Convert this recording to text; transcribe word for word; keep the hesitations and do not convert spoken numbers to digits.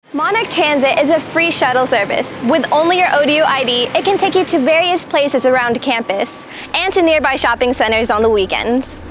Monarch Transit is a free shuttle service. With only your O D U I D, it can take you to various places around campus and to nearby shopping centers on the weekends.